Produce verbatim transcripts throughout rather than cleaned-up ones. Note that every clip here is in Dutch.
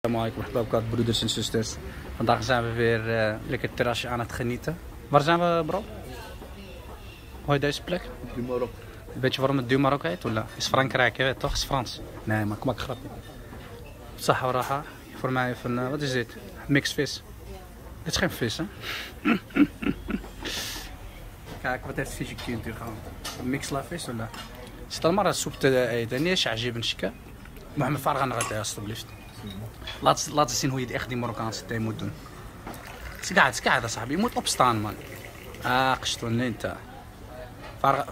Assalamualaikum warahmatullahi broeders en zusters. Vandaag zijn we weer uh, lekker het terrasje aan het genieten. Waar zijn we, bro? Hoe heet deze plek? Dumarok. Weet je waarom het Dumarok heet? Ola? Is Frankrijk, je weet toch? Is Frans. Nee, maar ik maak grapje. Saha raha. Voor mij even, uh, wat is dit? Mix vis. Dit is geen vis, hè? Kijk, wat heeft visje kind hier gehad? Mix la vis, ola? Stel maar een soep te eten. Nee, is ajib nshika. Mohammed Farag aan de alsjeblieft. Laat, laat eens zien hoe je echt die Marokkaanse thee moet doen. Skaad, skaad, sahabi. Je moet opstaan, man. Ah, gestond linta. Farag.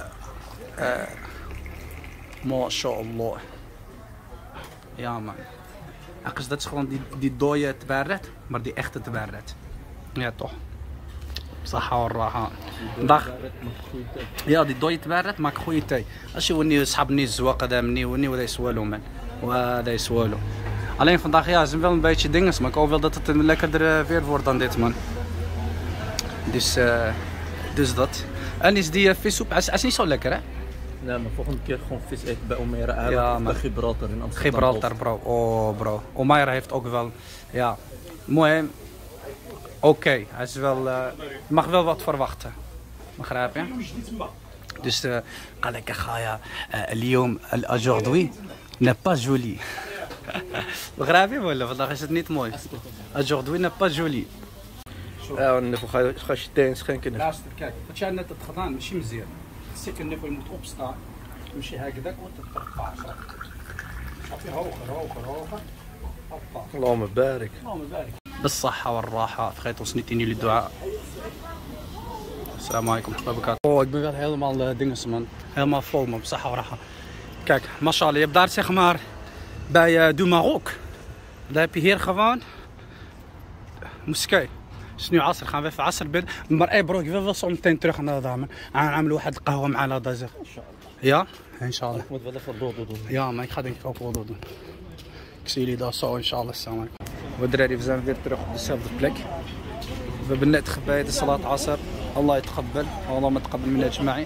MashaAllah. Ja, man. Akis, dat is gewoon die, die dode tabarret, maar die echte tabarret. Ja, toch. Saha wa raha. Vandaag. Ja, die dode tabarret maakt goede thee. Als je wanneer schap niet zwak dan niet wanneer dat is wel man. Wa dat is wel. Alleen vandaag ja, zijn wel een beetje dingen, maar ik hoop wel dat het een lekkerder weer wordt dan dit, man. Dus, uh, dus dat. En is die uh, vissoep, hij is, hij is niet zo lekker, hè? Nee, maar volgende keer gewoon vis eten bij Omeira Eiland, ja, bij Gibraltar in Amsterdam. Gibraltar, bro. Oh, bro. Omeira heeft ook wel, ja, mooi, hè? Oké, okay. Hij is wel, uh, je mag wel wat verwachten. Begrijp je? Dus, uh, قال لك أخايا اليوم aujourd'hui n'est pas joli. Begrijp je wel? Vandaag is het niet mooi. Aujourd'hui n'est pas joli. Ja, en dan ga je, ga je thee schenken. Luister, kijk, wat jij net hebt gedaan, misschien مزيان. Zeker net, je moet opstaan. Dus je هكذا wordt het terugpaard. Snap je? Hoger, hoger, hoger. Hoppa. Allah me barik. Allah me barik. بالصحة والراحة. Vergeet ons niet in jullie dua. Assalamu alaikum wa barakatuh. Oh, ik ben wel helemaal uh, dinges, man. Helemaal vol, man. بالصحة والراحة. Kijk, mashallah, je hebt daar zeg maar bij uh, Dumarok. Daar heb je hier gewoon moskee. Het is nu asr, gaan we even asr bidden. Maar hey bro, ik wil wel zo meteen terug naar daar, man. En we gaan واحد قهوة معنا daar zeg. Ja, inshallah. Ik moet wel even dodo doen. Ja, maar ik ga denk ik ook wel doen. Ik zie jullie daar zo, inshallah. We zijn weer terug op dezelfde plek. We hebben net gebeden, salat asr. Allah yataqabbal. Allah mataqabbal min ajma'i.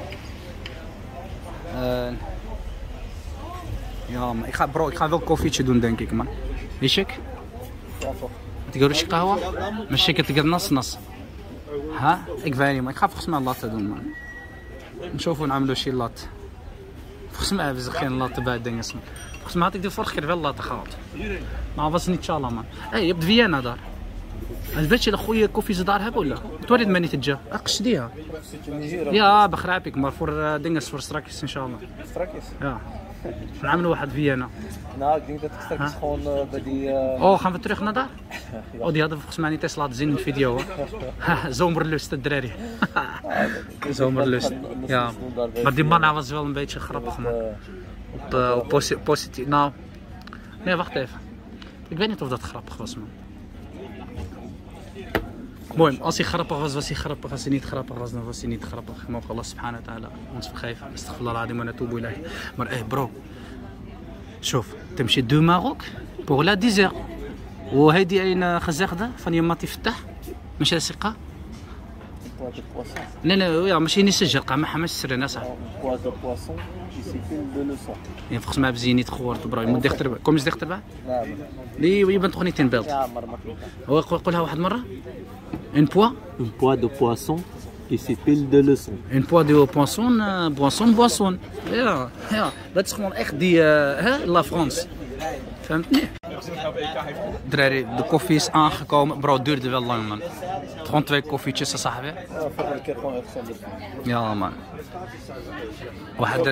Ja, maar ik ga, bro, ik ga wel een koffietje doen, denk ik, man. Is ik? تقدر ايش قهوة؟ مشيك تقدر نص نص. ها؟ ik weet niet, maar ik ga volgens mij een latte doen, man. نشوفوا نعملوا شي latte. Volgens mij hebben ze geen latte bij dingen. Volgens mij had ik de vorige keer wel latte gehad. Maar was niet inshallah, man. Hé, hey, je hebt Vienna daar. Weet je de goede koffie ze daar hebben, ola? Het wordt mij niet het ja. Aqsdiha. Ja, begrijp ik, maar voor uh, dingen voor straks, inshallah. Straks? Ja. We gaan واحد Vienna. Nou, ik denk dat ik straks uh, gewoon uh, bij die... Uh... Oh, gaan we terug naar daar? Oh, die hadden we volgens mij niet eens laten zien in de video, hoor. Zomerlust, het drerrie. Zomerlust, ja. Maar die man was wel een beetje grappig, man. Op, uh, op posi positief. Nou, nee, wacht even. Ik weet niet of dat grappig was, man. Mooi, als hij grappig was, was hij grappig. Als hij niet grappig was, dan was hij niet grappig. Mogen Allah subhanahu wa ta'ala ons vergeven. Astaghfirullah al-azim wa natubu ilayh. Maar hé, hey, bro. شوف تمشي دو ماروك بور لا ديزير وهيدي اين خزاقده فاني ما تفتح ماشي ثقه لا لا ماشي نسجل قام حماش سر ناس يعني فخص ما بزيني تخورت برا يمد يخترب كوم يزد يخترب لي يبان تخوني تنبلت هو قولها واحد مره ان بوا ان بوا دو بواسون qui s'appelle de leçon. Een poids de poisson, uh, boisson, boisson. Ja, ja, dat is gewoon echt die, uh, hè, La France. Nee. De koffie is aangekomen. Bro, het duurde wel lang, man. Gewoon twee koffietjes, sahabi. Ja, volgende keer gewoon echt zonder. Ja, man. واحد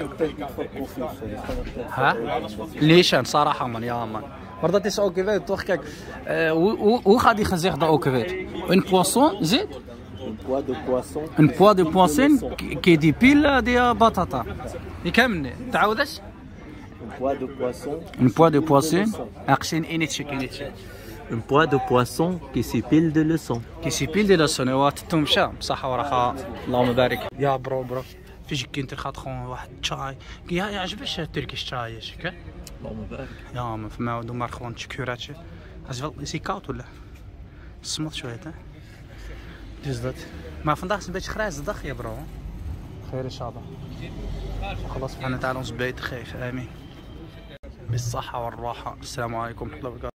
ها ليش صراحة man, ja man. Maar dat is ook weer toch, kijk, uh, hoe, hoe, hoe gaat die gezegd ook weer? Een poisson zit? Un poids de poisson. Un poids de poisson qui dépile des batatas. يكمل تعودش؟ Un poids de poisson. Un poids de poisson. أقسين إنيتش كينيتش. Un poids de poisson qui s'appelle de leçon. Qui s'appelle de leçon. واتتم شام بصحة ورخاء. اللهم بارك. يا برو برو. فيجي كنت خاط خون واحد شاي. يا يعجبش التركيش شاي شكا. اللهم بارك. Ja, maar voor mij doen maar gewoon een chocolaatje. Hij is wel, is hij koud hoor? Smat zo heet, hè? Dus dat. Maar vandaag is een beetje grijze dag, ja bro. Geer inshallah. Allah subhanahu wa ta'ala ons beter geven, amin. بالصحة والراحة. السلام عليكم ورحمة الله وبركاته.